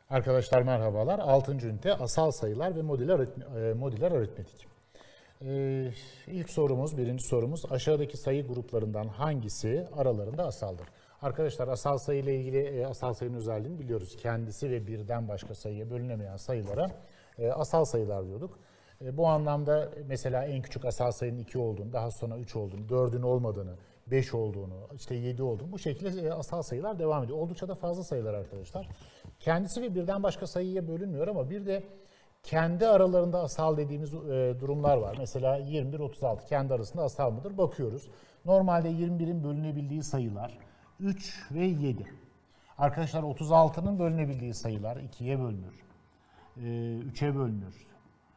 Arkadaşlar merhabalar. 6. ünite asal sayılar ve modüler aritmetik. İlk sorumuz, birinci sorumuz aşağıdaki sayı gruplarından hangisi aralarında asaldır? Arkadaşlar asal sayı ile ilgili asal sayının özelliğini biliyoruz. Kendisi ve birden başka sayıya bölünemeyen sayılara asal sayılar diyorduk. Bu anlamda mesela en küçük asal sayının 2 olduğunu, daha sonra 3 olduğunu, 4'ün olmadığını, 5 olduğunu, işte 7 olduğunu bu şekilde asal sayılar devam ediyor. Oldukça da fazla sayılar arkadaşlar. Kendisi ve birden başka sayıya bölünmüyor ama bir de kendi aralarında asal dediğimiz durumlar var. Mesela 21, 36 kendi arasında asal mıdır? Bakıyoruz. Normalde 21'in bölünebildiği sayılar 3 ve 7. Arkadaşlar 36'nın bölünebildiği sayılar 2'ye bölünür, 3'e bölünür,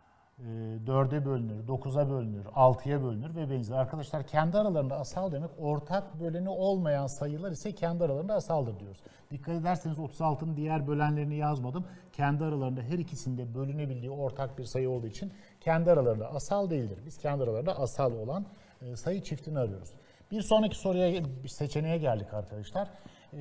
4'e bölünür, 9'a bölünür, 6'ya bölünür ve benzeri. Arkadaşlar kendi aralarında asal demek, ortak böleni olmayan sayılar ise kendi aralarında asaldır diyoruz. Dikkat ederseniz 36'nın diğer bölenlerini yazmadım. Kendi aralarında her ikisinde bölünebildiği ortak bir sayı olduğu için kendi aralarında asal değildir. Biz kendi aralarında asal olan sayı çiftini arıyoruz. Bir sonraki soruya, seçeneğe geldik arkadaşlar.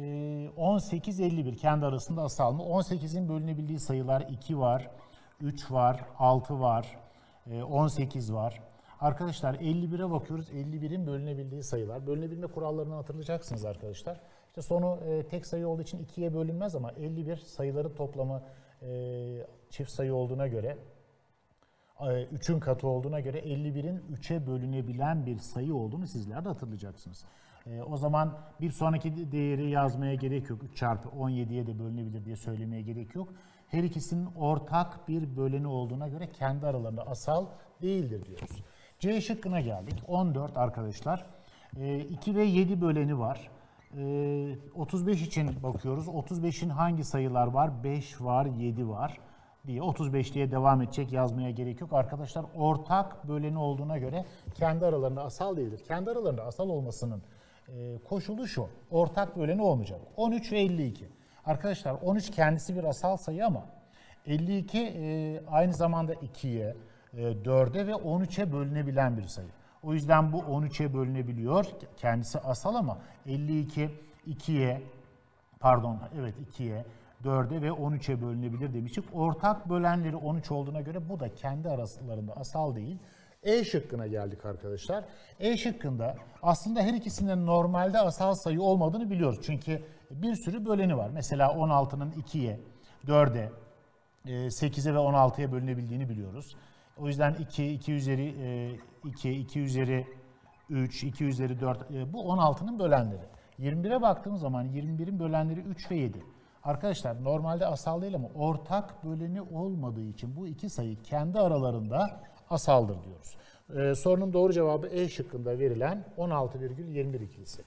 18, 51 kendi arasında asal mı? 18'in bölünebildiği sayılar 2 var. 3 var, 6 var, 18 var. Arkadaşlar 51'e bakıyoruz. 51'in bölünebildiği sayılar. Bölünebilme kurallarını hatırlayacaksınız arkadaşlar. İşte sonu tek sayı olduğu için 2'ye bölünmez ama 51 sayıların toplamı çift sayı olduğuna göre, 3'ün katı olduğuna göre 51'in 3'e bölünebilen bir sayı olduğunu sizler de hatırlayacaksınız. O zaman bir sonraki değeri yazmaya gerek yok. 3 çarpı 17'ye de bölünebilir diye söylemeye gerek yok. Her ikisinin ortak bir böleni olduğuna göre kendi aralarında asal değildir diyoruz. C şıkkına geldik. 14 arkadaşlar. 2 ve 7 böleni var. 35 için bakıyoruz. 35'in hangi sayılar var? 5 var, 7 var diye. 35 diye devam edecek, yazmaya gerek yok. Arkadaşlar ortak böleni olduğuna göre kendi aralarında asal değildir. Kendi aralarında asal olmasının koşulu şu. Ortak böleni olmayacak. 13 ve 52. Arkadaşlar 13 kendisi bir asal sayı ama 52 aynı zamanda 2'ye, 4'e ve 13'e bölünebilen bir sayı. O yüzden bu 13'e bölünebiliyor. Kendisi asal ama 52 2'ye, 2'ye, 4'e ve 13'e bölünebilir demiştik. Ortak bölenleri 13 olduğuna göre bu da kendi aralarında asal değil. E şıkkına geldik arkadaşlar. E şıkkında aslında her ikisinin normalde asal sayı olmadığını biliyoruz. Çünkü bir sürü böleni var. Mesela 16'nın 2'ye, 4'e, 8'e ve 16'ya bölünebildiğini biliyoruz. O yüzden 2, 2 üzeri 2, 2 üzeri 3, 2 üzeri 4 bu 16'nın bölenleri. 21'e baktığımız zaman 21'in bölenleri 3 ve 7. Arkadaşlar normalde asal değil ama ortak böleni olmadığı için bu iki sayı kendi aralarında asaldır diyoruz. Sorunun doğru cevabı E şıkkında verilen 16,21 ikilisi.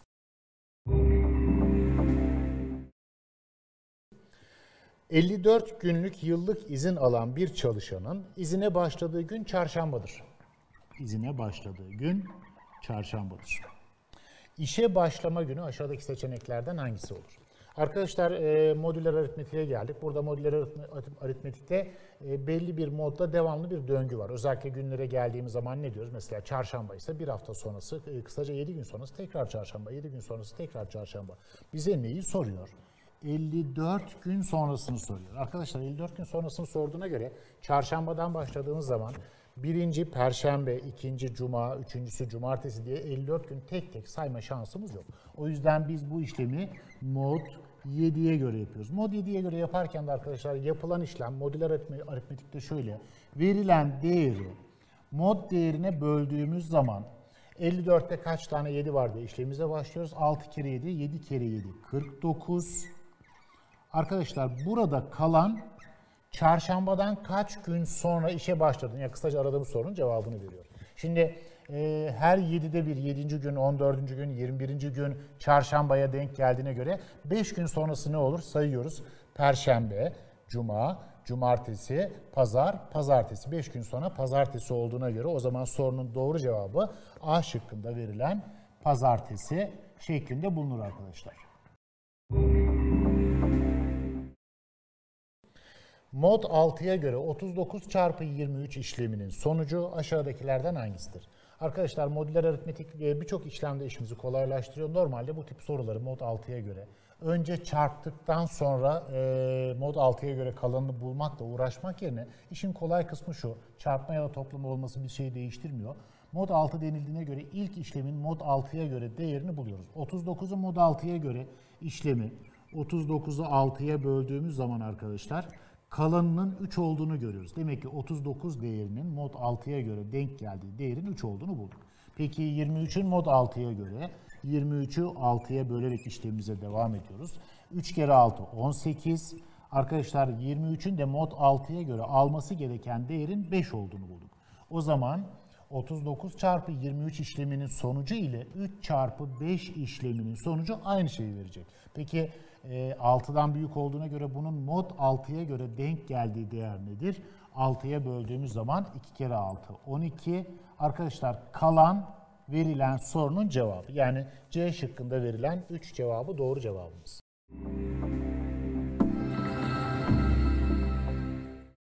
...54 günlük yıllık izin alan bir çalışanın izine başladığı gün çarşambadır. İzine başladığı gün çarşambadır. İşe başlama günü aşağıdaki seçeneklerden hangisi olur? Arkadaşlar modüler aritmetiğe geldik. Burada modüler aritmetikte belli bir modda devamlı bir döngü var. Özellikle günlere geldiğimiz zaman ne diyoruz? Mesela çarşamba ise bir hafta sonrası, kısaca 7 gün sonrası tekrar çarşamba, 7 gün sonrası tekrar çarşamba. Bize neyi soruyor? 54 gün sonrasını soruyor. Arkadaşlar 54 gün sonrasını sorduğuna göre çarşambadan başladığımız zaman birinci perşembe, ikinci cuma, üçüncüsü cumartesi diye 54 gün tek tek sayma şansımız yok. O yüzden biz bu işlemi mod 7'ye göre yapıyoruz. Mod 7'ye göre yaparken de arkadaşlar yapılan işlem modüler aritmetikte şöyle. Verilen değeri mod değerine böldüğümüz zaman 54'te kaç tane 7 var diye işlemimize başlıyoruz. 6 kere 7, 7 kere 7, 49. Arkadaşlar burada kalan çarşambadan kaç gün sonra işe başladın? Yani kısaca aradığımız sorunun cevabını veriyor. Şimdi her 7'de bir 7. gün, 14. gün, 21. gün çarşambaya denk geldiğine göre 5 gün sonrası ne olur? Sayıyoruz. Perşembe, cuma, cumartesi, pazar, pazartesi. 5 gün sonra pazartesi olduğuna göre o zaman sorunun doğru cevabı A şıkkında verilen pazartesi şeklinde bulunur arkadaşlar. Mod 6'ya göre 39 çarpı 23 işleminin sonucu aşağıdakilerden hangisidir? Arkadaşlar modüler aritmetik birçok işlemde işimizi kolaylaştırıyor. Normalde bu tip soruları mod 6'ya göre önce çarptıktan sonra mod 6'ya göre kalanını bulmakla uğraşmak yerine işin kolay kısmı şu. Çarpma ya da toplama olması bir şeyi değiştirmiyor. Mod 6 denildiğine göre ilk işlemin mod 6'ya göre değerini buluyoruz. 39'u mod 6'ya göre işlemi 39'u 6'ya böldüğümüz zaman arkadaşlar kalanının 3 olduğunu görüyoruz. Demek ki 39 değerinin mod 6'ya göre denk geldiği değerin 3 olduğunu bulduk. Peki 23'ün mod 6'ya göre 23'ü 6'ya bölerek işlemimize devam ediyoruz. 3 kere 6 18. Arkadaşlar 23'ün de mod 6'ya göre alması gereken değerin 5 olduğunu bulduk. O zaman 39 çarpı 23 işleminin sonucu ile 3 çarpı 5 işleminin sonucu aynı şeyi verecek. Peki 6'dan büyük olduğuna göre bunun mod 6'ya göre denk geldiği değer nedir? 6'ya böldüğümüz zaman 2 kere 6 12. Arkadaşlar kalan verilen sorunun cevabı. Yani C şıkkında verilen 3 cevabı doğru cevabımız.